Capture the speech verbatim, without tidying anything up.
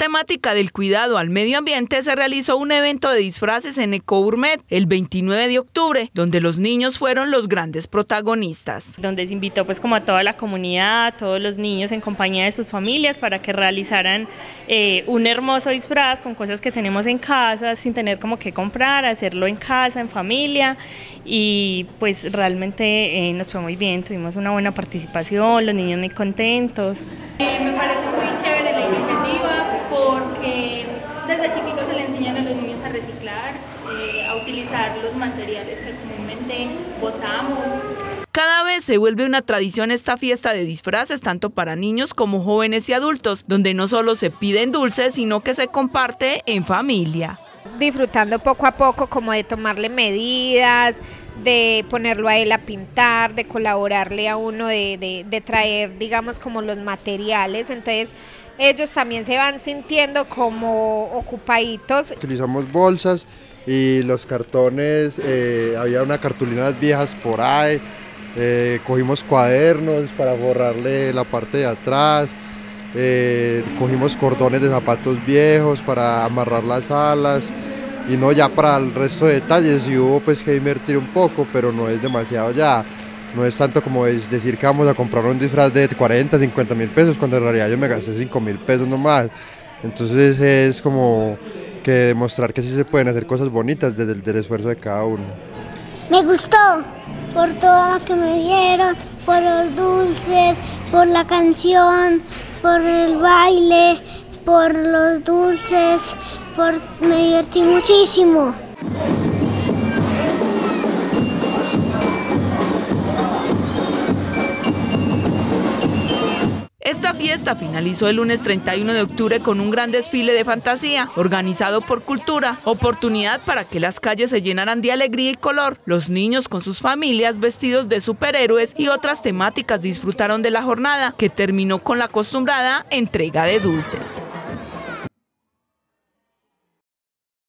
temática del cuidado al medio ambiente se realizó un evento de disfraces en Ecogourmet el veintinueve de octubre, donde los niños fueron los grandes protagonistas. Donde se invitó pues como a toda la comunidad, todos los niños en compañía de sus familias para que realizaran eh, un hermoso disfraz con cosas que tenemos en casa, sin tener como que comprar, hacerlo en casa, en familia, y pues realmente eh, nos fue muy bien, tuvimos una buena participación, los niños muy contentos. Eh, me parece muy chévere la iniciativa porque desde chiquitos se le enseñan a los niños a reciclar, eh, a utilizar los materiales que comúnmente botamos. Cada vez se vuelve una tradición esta fiesta de disfraces, tanto para niños como jóvenes y adultos, donde no solo se piden dulces, sino que se comparte en familia. Disfrutando poco a poco como de tomarle medidas, de ponerlo a él a pintar, de colaborarle a uno, de, de, de traer, digamos, como los materiales. Entonces ellos también se van sintiendo como ocupaditos. Utilizamos bolsas y los cartones, eh, había unas cartulinas viejas por ahí, eh, cogimos cuadernos para borrarle la parte de atrás, eh, cogimos cordones de zapatos viejos para amarrar las alas. Y no, ya para el resto de detalles sí hubo pues que invertir un poco, pero no es demasiado ya, no es tanto como es decir que vamos a comprar un disfraz de cuarenta, cincuenta mil pesos, cuando en realidad yo me gasté cinco mil pesos nomás. Entonces es como que demostrar que sí se pueden hacer cosas bonitas desde el del esfuerzo de cada uno. Me gustó por todo lo que me dieron, por los dulces, por la canción, por el baile, por los dulces, por... me divertí muchísimo. Esta fiesta finalizó el lunes treinta y uno de octubre con un gran desfile de fantasía organizado por Cultura, oportunidad para que las calles se llenaran de alegría y color. Los niños con sus familias vestidos de superhéroes y otras temáticas disfrutaron de la jornada, que terminó con la acostumbrada entrega de dulces.